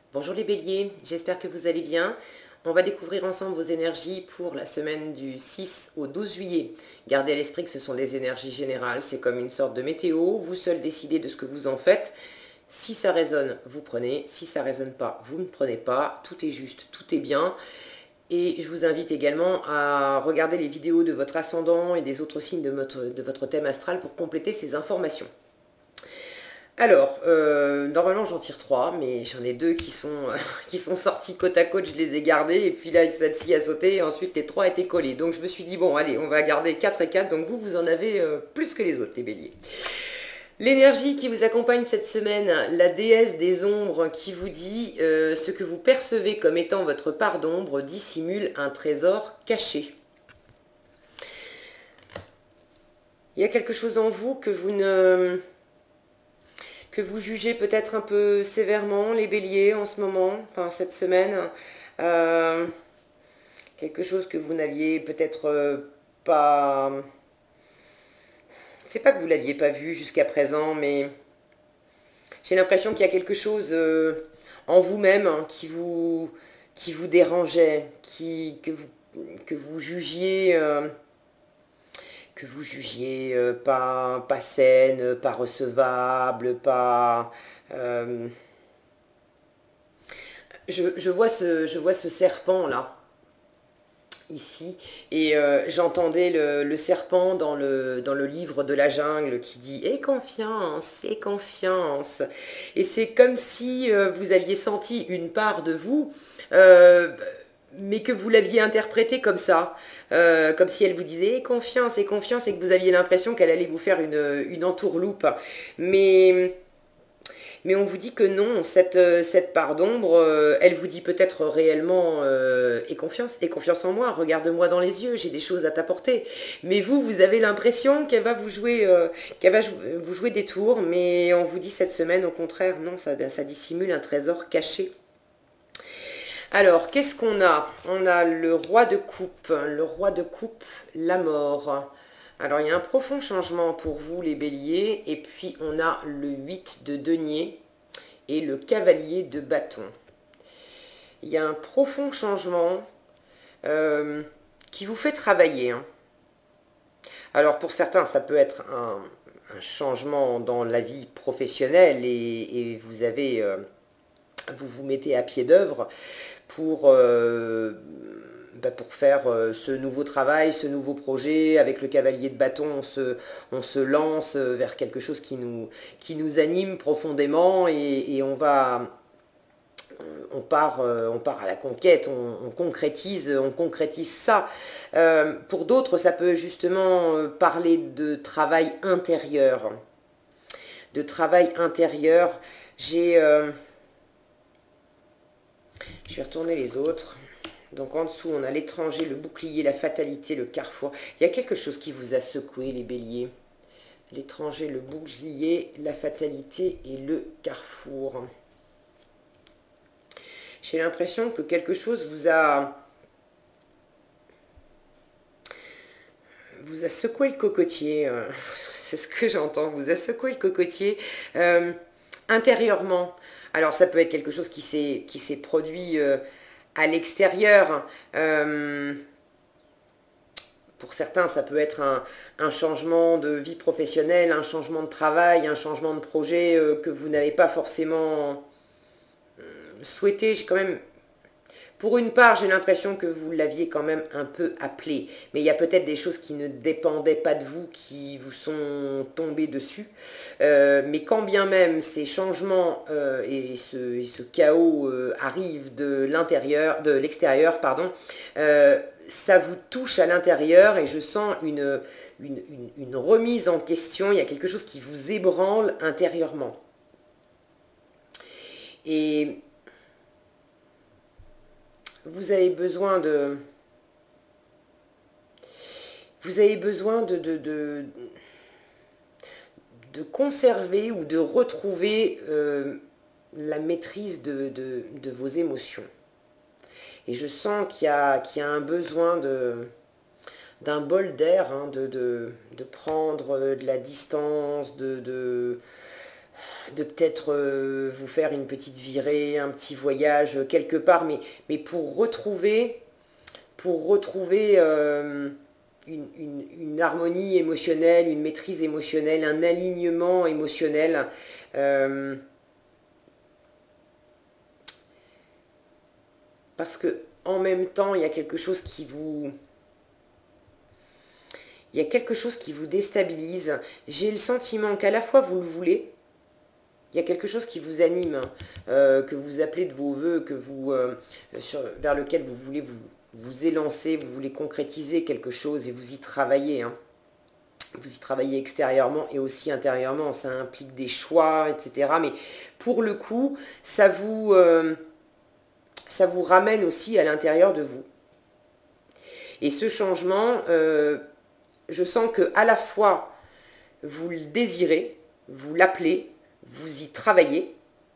Bonjour les béliers, j'espère que vous allez bien. On va découvrir ensemble vos énergies pour la semaine du 6 au 12 juillet. Gardez à l'esprit que ce sont des énergies générales, c'est comme une sorte de météo, vous seul décidez de ce que vous en faites. Si ça résonne, vous prenez, si ça ne résonne pas, vous ne prenez pas, tout est juste, tout est bien. Et je vous invite également à regarder les vidéos de votre ascendant et des autres signes de votre thème astral pour compléter ces informations. Alors, normalement j'en tire 3, mais j'en ai 2 qui sont sortis côte à côte, je les ai gardés, et puis là celle-ci a sauté, et ensuite les 3 étaient collés. Donc je me suis dit, bon allez, on va garder 4 et 4, donc vous en avez plus que les autres, les béliers. L'énergie qui vous accompagne cette semaine, la déesse des ombres qui vous dit ce que vous percevez comme étant votre part d'ombre dissimule un trésor caché. Il y a quelque chose en vous que vous jugez peut-être un peu sévèrement, les béliers, en ce moment, enfin cette semaine. Quelque chose que vous n'aviez peut-être pas... C'est pas que vous l'aviez pas vu jusqu'à présent, mais j'ai l'impression qu'il y a quelque chose en vous-même hein, qui vous dérangeait, que vous jugiez... pas saine, pas recevable, pas... je vois ce serpent là, ici, et j'entendais le serpent dans le livre de la jungle qui dit « Aie confiance, aie confiance ». Et c'est comme si vous aviez senti une part de vous, mais que vous l'aviez interprétée comme si elle vous disait aie confiance, et que vous aviez l'impression qu'elle allait vous faire une entourloupe. Mais on vous dit que non, cette part d'ombre, elle vous dit peut-être réellement aie confiance en moi, regarde-moi dans les yeux, j'ai des choses à t'apporter. Mais vous avez l'impression qu'elle va vous jouer des tours, mais on vous dit cette semaine, au contraire, non, ça dissimule un trésor caché. Alors, qu'est-ce qu'on a? On a le roi de coupe, la mort. Alors, il y a un profond changement pour vous, les béliers, et puis on a le 8 de denier et le cavalier de bâton. Il y a un profond changement qui vous fait travailler. Hein. Alors, pour certains, ça peut être un changement dans la vie professionnelle et vous vous mettez à pied d'œuvre pour faire ce nouveau travail, ce nouveau projet. Avec le cavalier de bâton, on se lance vers quelque chose qui nous anime profondément et on part à la conquête, on concrétise ça. Pour d'autres, ça peut justement parler de travail intérieur. Je vais retourner les autres. Donc en dessous, on a l'étranger, le bouclier, la fatalité, le carrefour. Il y a quelque chose qui vous a secoué, les béliers. L'étranger, le bouclier, la fatalité et le carrefour. J'ai l'impression que quelque chose vous a secoué le cocotier. C'est ce que j'entends. Vous a secoué le cocotier intérieurement. Alors ça peut être quelque chose qui s'est produit à l'extérieur. Pour certains, ça peut être un changement de vie professionnelle, un changement de travail, un changement de projet que vous n'avez pas forcément souhaité. J'ai quand même... Pour une part, j'ai l'impression que vous l'aviez quand même un peu appelé. Mais il y a peut-être des choses qui ne dépendaient pas de vous, qui vous sont tombées dessus. Mais quand bien même ces changements et ce chaos arrivent de l'extérieur, pardon, ça vous touche à l'intérieur et je sens une remise en question. Il y a quelque chose qui vous ébranle intérieurement. Et... vous avez besoin de conserver ou de retrouver la maîtrise de vos émotions. Et je sens qu'il y a un besoin d'un bol d'air, hein, de prendre de la distance, de peut-être vous faire une petite virée, un petit voyage quelque part, mais pour retrouver une harmonie émotionnelle, une maîtrise émotionnelle, un alignement émotionnel. Parce que en même temps, il y a quelque chose qui vous... Il y a quelque chose qui vous déstabilise. J'ai le sentiment qu'à la fois vous le voulez, il y a quelque chose qui vous anime, que vous appelez de vos voeux, vers lequel vous voulez vous élancer, vous voulez concrétiser quelque chose et vous y travaillez. Hein. Vous y travaillez extérieurement et aussi intérieurement. Ça implique des choix, etc. Mais pour le coup, ça vous ramène aussi à l'intérieur de vous. Et ce changement, je sens que à la fois vous le désirez, vous l'appelez, vous y travaillez,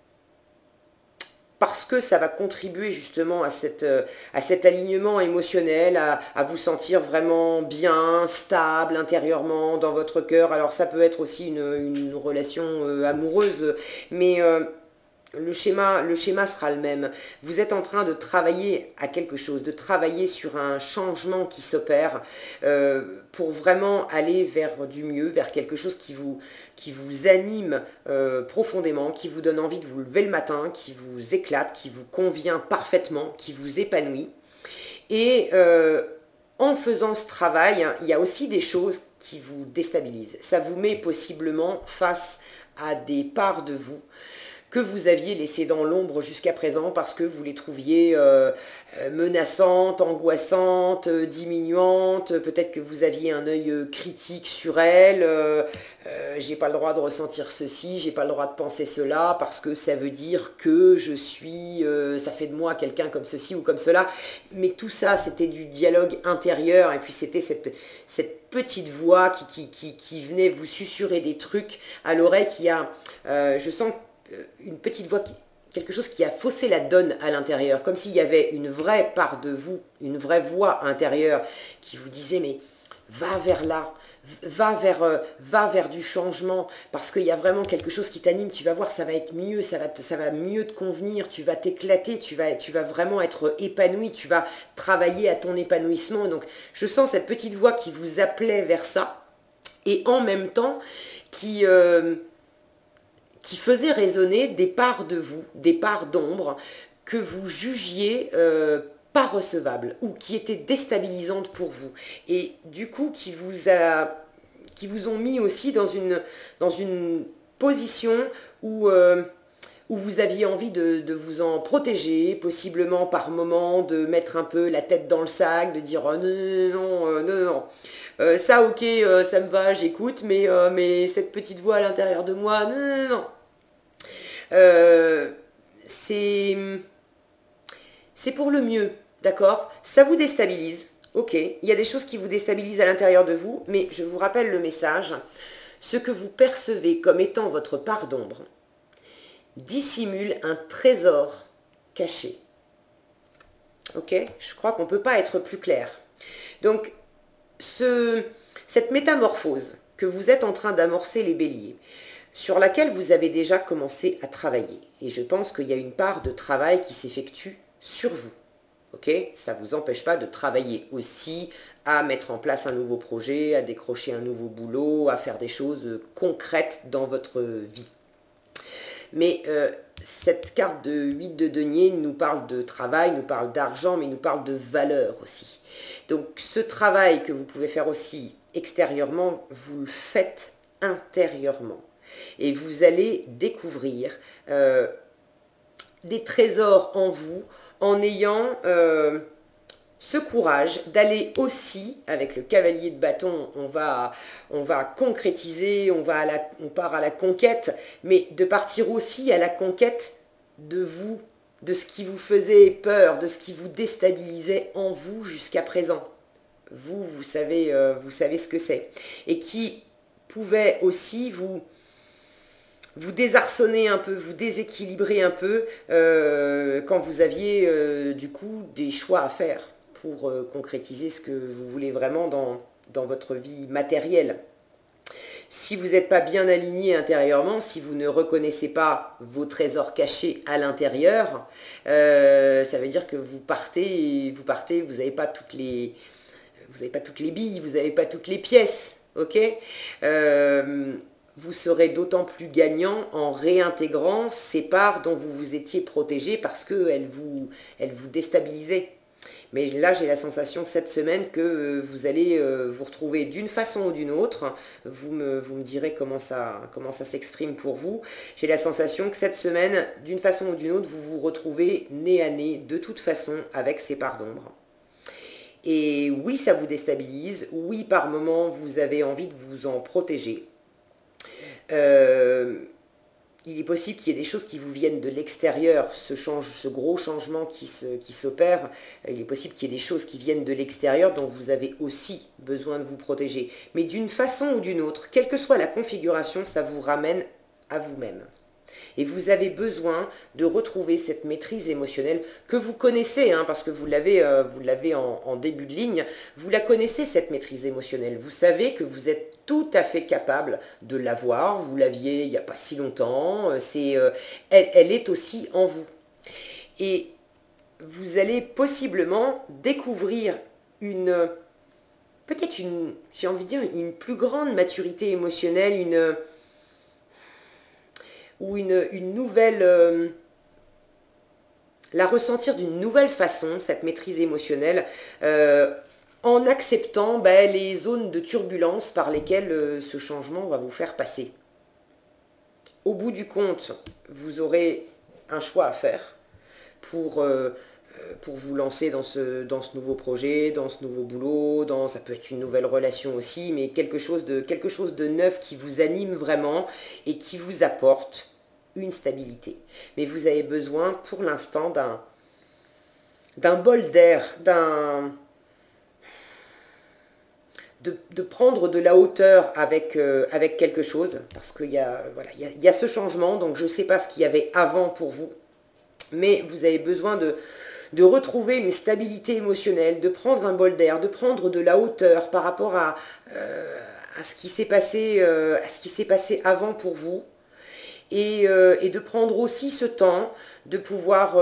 parce que ça va contribuer justement à cet alignement émotionnel, à vous sentir vraiment bien, stable intérieurement dans votre cœur. Alors ça peut être aussi une relation amoureuse, mais le schéma sera le même. Vous êtes en train de travailler à quelque chose, de travailler sur un changement qui s'opère pour vraiment aller vers du mieux, vers quelque chose qui vous anime profondément, qui vous donne envie de vous lever le matin, qui vous éclate, qui vous convient parfaitement, qui vous épanouit. Et en faisant ce travail, il y a aussi des choses qui vous déstabilisent. Ça vous met possiblement face à des parts de vous que vous aviez laissées dans l'ombre jusqu'à présent parce que vous les trouviez menaçantes, angoissantes, diminuantes. Peut-être que vous aviez un œil critique sur elles. J'ai pas le droit de ressentir ceci, j'ai pas le droit de penser cela parce que ça veut dire que je suis, ça fait de moi quelqu'un comme ceci ou comme cela. Mais tout ça, c'était du dialogue intérieur et puis c'était cette petite voix qui venait vous susurrer des trucs à l'oreille qui a, je sens une petite voix, quelque chose qui a faussé la donne à l'intérieur, comme s'il y avait une vraie part de vous, une vraie voix intérieure qui vous disait mais va vers là, va vers du changement, parce qu'il y a vraiment quelque chose qui t'anime, tu vas voir, ça va être mieux, ça va mieux te convenir, tu vas t'éclater, tu vas vraiment être épanoui, tu vas travailler à ton épanouissement. Donc je sens cette petite voix qui vous appelait vers ça, et en même temps qui faisait résonner des parts de vous, des parts d'ombre que vous jugiez pas recevables ou qui étaient déstabilisantes pour vous. Et du coup, qui vous ont mis aussi dans une position où vous aviez envie de vous en protéger, possiblement par moment, de mettre un peu la tête dans le sac, de dire oh, non. Ça ok, ça me va, j'écoute, mais cette petite voix à l'intérieur de moi, non. C'est pour le mieux, d'accord? Ça vous déstabilise, ok, il y a des choses qui vous déstabilisent à l'intérieur de vous, mais je vous rappelle le message, ce que vous percevez comme étant votre part d'ombre dissimule un trésor caché. Ok? Je crois qu'on ne peut pas être plus clair. Donc, cette métamorphose que vous êtes en train d'amorcer les béliers, sur laquelle vous avez déjà commencé à travailler. Et je pense qu'il y a une part de travail qui s'effectue sur vous. Ok? Ça ne vous empêche pas de travailler aussi à mettre en place un nouveau projet, à décrocher un nouveau boulot, à faire des choses concrètes dans votre vie. Mais cette carte de 8 de denier nous parle de travail, nous parle d'argent, mais nous parle de valeur aussi. Donc ce travail que vous pouvez faire aussi extérieurement, vous le faites intérieurement. Et vous allez découvrir des trésors en vous en ayant ce courage d'aller aussi, avec le cavalier de bâton, on va concrétiser, on part à la conquête, mais de partir aussi à la conquête de vous, de ce qui vous faisait peur, de ce qui vous déstabilisait en vous jusqu'à présent. Vous savez ce que c'est. Et qui pouvait aussi vous désarçonner un peu, vous déséquilibrer un peu quand vous aviez du coup des choix à faire pour concrétiser ce que vous voulez vraiment dans votre vie matérielle. Si vous n'êtes pas bien aligné intérieurement, si vous ne reconnaissez pas vos trésors cachés à l'intérieur, ça veut dire que vous partez, vous n'avez pas toutes les, billes, vous n'avez pas toutes les pièces, ok. Vous serez d'autant plus gagnant en réintégrant ces parts dont vous vous étiez protégé parce qu'elles vous déstabilisaient. Mais là, j'ai la sensation cette semaine que vous allez vous retrouver d'une façon ou d'une autre. Vous me direz comment ça s'exprime pour vous. J'ai la sensation que cette semaine, d'une façon ou d'une autre, vous vous retrouvez nez à nez, de toute façon, avec ces parts d'ombre. Et oui, ça vous déstabilise. Oui, par moments, vous avez envie de vous en protéger. Il est possible qu'il y ait des choses qui vous viennent de l'extérieur, ce gros changement qui s'opère, il est possible qu'il y ait des choses qui viennent de l'extérieur dont vous avez aussi besoin de vous protéger. Mais d'une façon ou d'une autre, quelle que soit la configuration, ça vous ramène à vous-même. Et vous avez besoin de retrouver cette maîtrise émotionnelle que vous connaissez, hein, parce que vous l'avez en début de ligne, vous la connaissez cette maîtrise émotionnelle. Vous savez que vous êtes tout à fait capable de l'avoir, vous l'aviez il n'y a pas si longtemps, elle est aussi en vous. Et vous allez possiblement découvrir peut-être j'ai envie de dire, une plus grande maturité émotionnelle, une nouvelle, la ressentir d'une nouvelle façon, cette maîtrise émotionnelle, en acceptant les zones de turbulence par lesquelles ce changement va vous faire passer. Au bout du compte, vous aurez un choix à faire pour vous lancer dans ce nouveau projet, dans ce nouveau boulot, ça peut être une nouvelle relation aussi, mais quelque chose de neuf qui vous anime vraiment et qui vous apporte une stabilité. Mais vous avez besoin pour l'instant d'un bol d'air, de prendre de la hauteur avec quelque chose, parce qu'il y a ce changement, donc je ne sais pas ce qu'il y avait avant pour vous, mais vous avez besoin de retrouver une stabilité émotionnelle, de prendre un bol d'air, de prendre de la hauteur par rapport à ce qui s'est passé, avant pour vous, et de prendre aussi ce temps de pouvoir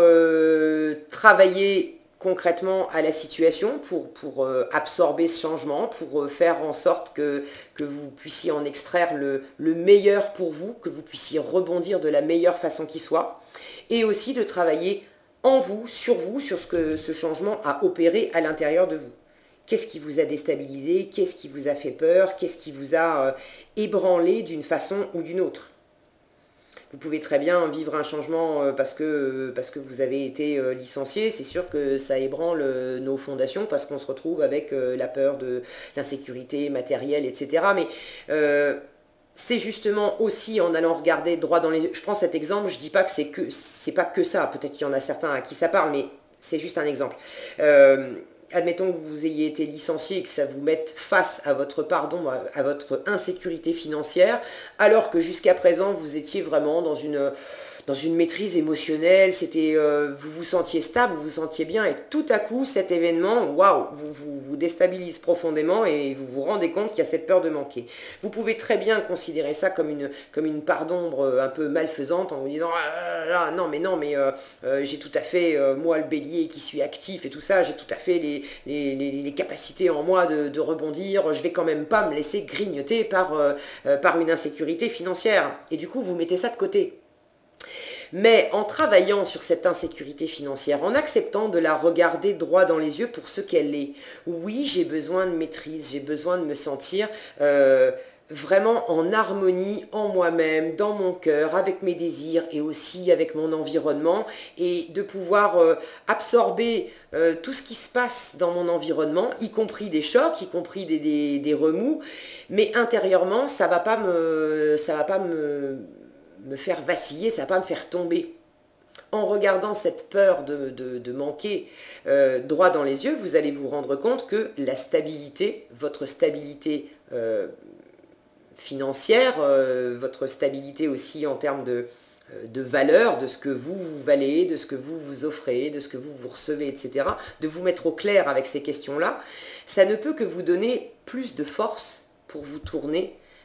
travailler concrètement à la situation pour absorber ce changement, pour faire en sorte que vous puissiez en extraire le meilleur pour vous, que vous puissiez rebondir de la meilleure façon qui soit, et aussi de travailler en vous, sur ce que ce changement a opéré à l'intérieur de vous. Qu'est-ce qui vous a déstabilisé? Qu'est-ce qui vous a fait peur? Qu'est-ce qui vous a ébranlé d'une façon ou d'une autre? Vous pouvez très bien vivre un changement parce que vous avez été licencié. C'est sûr que ça ébranle nos fondations parce qu'on se retrouve avec la peur de l'insécurité matérielle, etc. Mais c'est justement aussi en allant regarder droit dans les yeux. Je prends cet exemple, je ne dis pas que c'est pas que ça. Peut-être qu'il y en a certains à qui ça parle, mais c'est juste un exemple. Admettons que vous ayez été licencié et que ça vous mette face à votre à votre insécurité financière, alors que jusqu'à présent, vous étiez vraiment dans une maîtrise émotionnelle, vous vous sentiez stable, vous vous sentiez bien, et tout à coup, cet événement, waouh, vous déstabilise profondément et vous vous rendez compte qu'il y a cette peur de manquer. Vous pouvez très bien considérer ça comme une part d'ombre un peu malfaisante en vous disant non mais j'ai tout à fait, moi le bélier qui suis actif et tout ça, j'ai tout à fait les capacités en moi de rebondir, je vais quand même pas me laisser grignoter par une insécurité financière. Et du coup, vous mettez ça de côté. Mais en travaillant sur cette insécurité financière, en acceptant de la regarder droit dans les yeux pour ce qu'elle est, oui, j'ai besoin de maîtrise, j'ai besoin de me sentir vraiment en harmonie en moi-même, dans mon cœur, avec mes désirs et aussi avec mon environnement, et de pouvoir absorber tout ce qui se passe dans mon environnement, y compris des chocs, y compris des remous, mais intérieurement, ça va pas me faire vaciller, ça va pas me faire tomber. En regardant cette peur de manquer droit dans les yeux, vous allez vous rendre compte que la stabilité, votre stabilité financière, votre stabilité aussi en termes de valeur, de ce que vous valez, de ce que vous offrez, de ce que vous recevez, etc., de vous mettre au clair avec ces questions-là, ça ne peut que vous donner plus de force pour vous tourner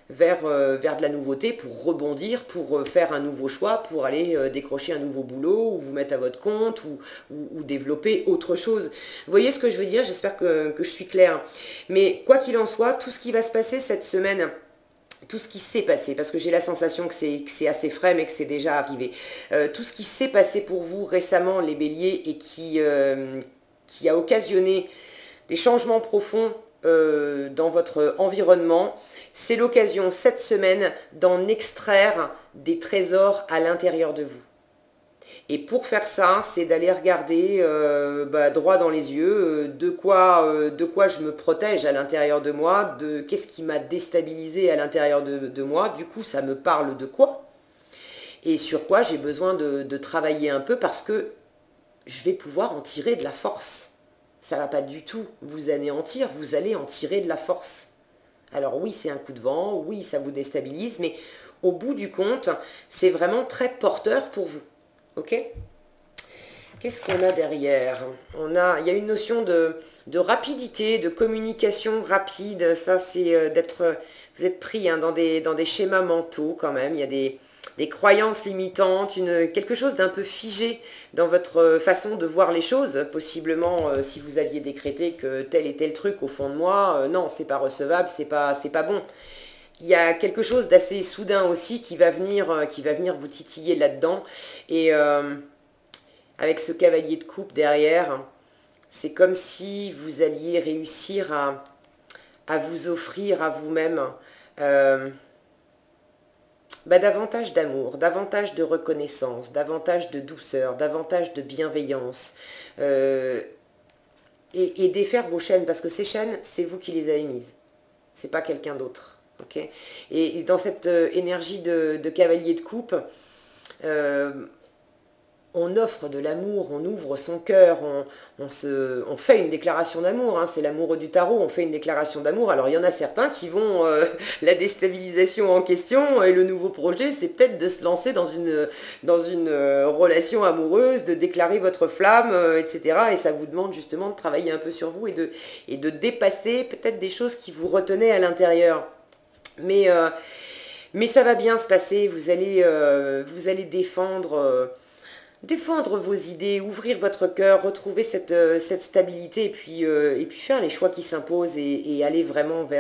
vers de la nouveauté, pour rebondir, pour faire un nouveau choix, pour aller décrocher un nouveau boulot, ou vous mettre à votre compte, ou développer autre chose. Vous voyez ce que je veux dire? J'espère que je suis claire. Mais quoi qu'il en soit, tout ce qui va se passer cette semaine, tout ce qui s'est passé, parce que j'ai la sensation que c'est assez frais, mais que c'est déjà arrivé. Tout ce qui s'est passé pour vous récemment, les béliers, et qui a occasionné des changements profonds dans votre environnement, c'est l'occasion cette semaine d'en extraire des trésors à l'intérieur de vous. Et pour faire ça, c'est d'aller regarder droit dans les yeux de quoi je me protège à l'intérieur de moi, de qu'est-ce qui m'a déstabilisé à l'intérieur de moi, du coup ça me parle de quoi, et sur quoi j'ai besoin de travailler un peu, parce que je vais pouvoir en tirer de la force. Ça ne va pas du tout vous anéantir, vous allez en tirer de la force. Alors oui, c'est un coup de vent, oui, ça vous déstabilise, mais au bout du compte, c'est vraiment très porteur pour vous. Ok? Qu'est-ce qu'on a derrière? Il y a une notion de rapidité, de communication rapide. Ça, c'est vous êtes pris dans des schémas mentaux quand même. Il y a des croyances limitantes, quelque chose d'un peu figé dans votre façon de voir les choses. Possiblement, si vous aviez décrété que tel et tel truc au fond de moi, non, c'est pas recevable, c'est pas bon. Il y a quelque chose d'assez soudain aussi qui va venir vous titiller là-dedans. Et avec ce cavalier de coupe derrière, c'est comme si vous alliez réussir à vous offrir à vous-même davantage d'amour, davantage de reconnaissance, davantage de douceur, davantage de bienveillance. Et défaire vos chaînes, parce que ces chaînes, c'est vous qui les avez mises. C'est pas quelqu'un d'autre. Okay, et dans cette énergie de cavalier de coupe, on offre de l'amour, on ouvre son cœur, on fait une déclaration d'amour, hein, c'est l'amoureux du tarot, on fait une déclaration d'amour. Alors il y en a certains qui vont, la déstabilisation en question et le nouveau projet, c'est peut-être de se lancer dans une relation amoureuse, de déclarer votre flamme, etc. Et ça vous demande justement de travailler un peu sur vous et de dépasser peut-être des choses qui vous retenaient à l'intérieur. Mais ça va bien se passer, vous allez défendre vos idées, ouvrir votre cœur, retrouver cette stabilité, et puis faire les choix qui s'imposent et aller vraiment vers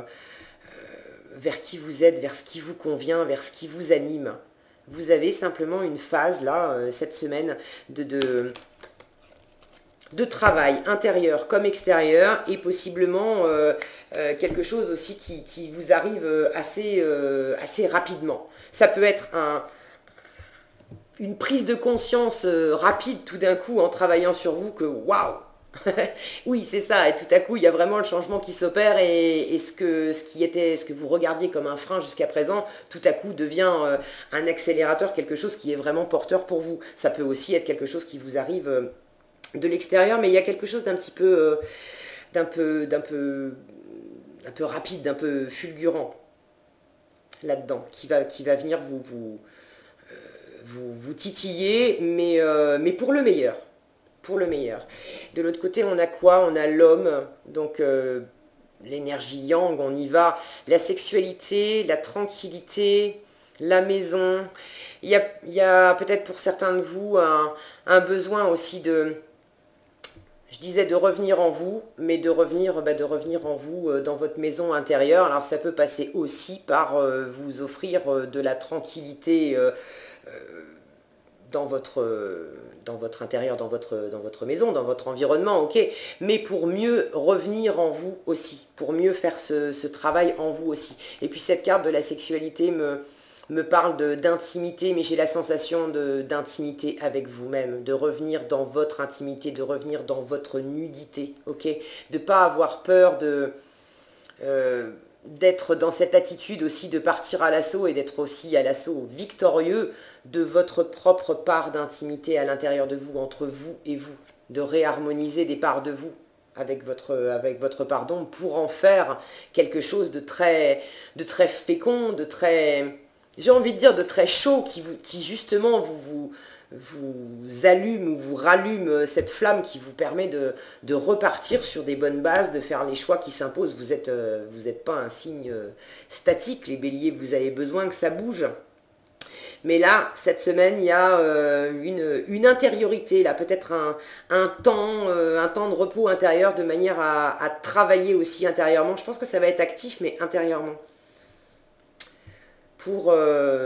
qui vous êtes, vers ce qui vous convient, vers ce qui vous anime. Vous avez simplement une phase là, cette semaine, de travail intérieur comme extérieur, et possiblement quelque chose aussi qui vous arrive assez rapidement. Ça peut être une prise de conscience rapide tout d'un coup en travaillant sur vous, que waouh. Oui, c'est ça, et tout à coup il y a vraiment le changement qui s'opère, et ce que vous regardiez comme un frein jusqu'à présent, tout à coup devient un accélérateur, quelque chose qui est vraiment porteur pour vous. Ça peut aussi être quelque chose qui vous arrive de l'extérieur, mais il y a quelque chose d'un petit peu d'un peu rapide, d'un peu fulgurant là-dedans, qui va venir vous titiller, mais pour le meilleur. Pour le meilleur. De l'autre côté, on a quoi? On a l'homme, donc l'énergie yang, on y va. La sexualité, la tranquillité, la maison. Il y a peut-être pour certains de vous un besoin aussi je disais de revenir en vous, mais de revenir en vous dans votre maison intérieure. Alors ça peut passer aussi par vous offrir de la tranquillité dans votre intérieur, dans votre maison, dans votre environnement, ok. Mais pour mieux revenir en vous aussi, pour mieux faire ce travail en vous aussi. Et puis cette carte de la sexualité me parle d'intimité, mais j'ai la sensation d'intimité avec vous-même, de revenir dans votre intimité, de revenir dans votre nudité, ok. De ne pas avoir peur d'être dans cette attitude aussi de partir à l'assaut, et d'être aussi à l'assaut victorieux de votre propre part d'intimité à l'intérieur de vous, entre vous et vous, de réharmoniser des parts de vous avec votre pardon, pour en faire quelque chose de très fécond, de très, j'ai envie de dire, de très chaud, qui justement vous allume ou vous rallume cette flamme qui vous permet de repartir sur des bonnes bases, de faire les choix qui s'imposent. Vous êtes pas un signe statique, les béliers, vous avez besoin que ça bouge. Mais là, cette semaine, il y a une intériorité, là, peut-être un temps de repos intérieur de manière à travailler aussi intérieurement. Je pense que ça va être actif, mais intérieurement. Pour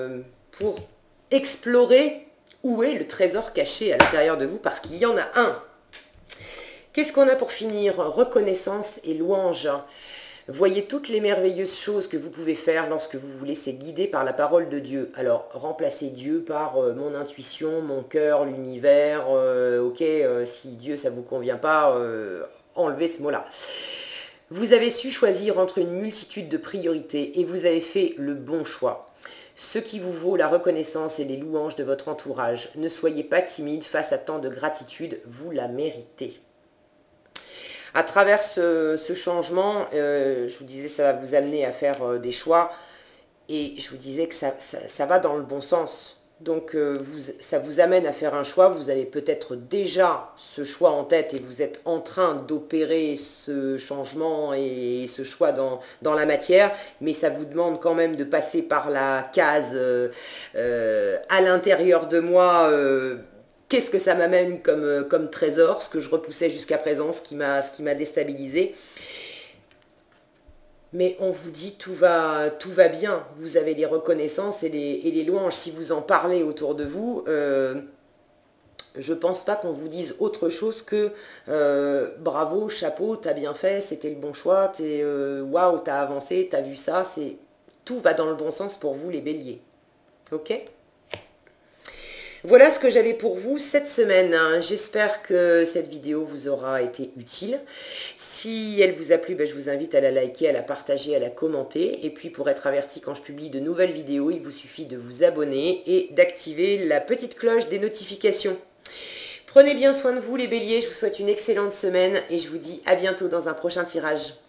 explorer où est le trésor caché à l'intérieur de vous, parce qu'il y en a un. Qu'est-ce qu'on a pour finir? Reconnaissance et louange. Voyez toutes les merveilleuses choses que vous pouvez faire lorsque vous vous laissez guider par la parole de Dieu. Alors, remplacez Dieu par mon intuition, mon cœur, l'univers. Ok, si Dieu, ça ne vous convient pas, enlevez ce mot-là. Vous avez su choisir entre une multitude de priorités et vous avez fait le bon choix. Ce qui vous vaut la reconnaissance et les louanges de votre entourage. Ne soyez pas timide face à tant de gratitude, vous la méritez. À travers ce changement, je vous disais, ça va vous amener à faire des choix et je vous disais que ça va dans le bon sens. Donc, ça vous amène à faire un choix. Vous avez peut-être déjà ce choix en tête et vous êtes en train d'opérer ce changement et ce choix dans la matière. Mais ça vous demande quand même de passer par la case à l'intérieur de moi. Qu'est-ce que ça m'amène comme trésor, ce que je repoussais jusqu'à présent, ce qui m'a déstabilisé. Mais on vous dit tout va bien, vous avez les reconnaissances et les louanges. Si vous en parlez autour de vous, je ne pense pas qu'on vous dise autre chose que bravo, chapeau, t'as bien fait, c'était le bon choix, waouh, t'as avancé, t'as vu ça, tout va dans le bon sens pour vous les béliers. Ok ? Voilà ce que j'avais pour vous cette semaine. J'espère que cette vidéo vous aura été utile. Si elle vous a plu, je vous invite à la liker, à la partager, à la commenter. Et puis pour être averti quand je publie de nouvelles vidéos, il vous suffit de vous abonner et d'activer la petite cloche des notifications. Prenez bien soin de vous les béliers, je vous souhaite une excellente semaine et je vous dis à bientôt dans un prochain tirage.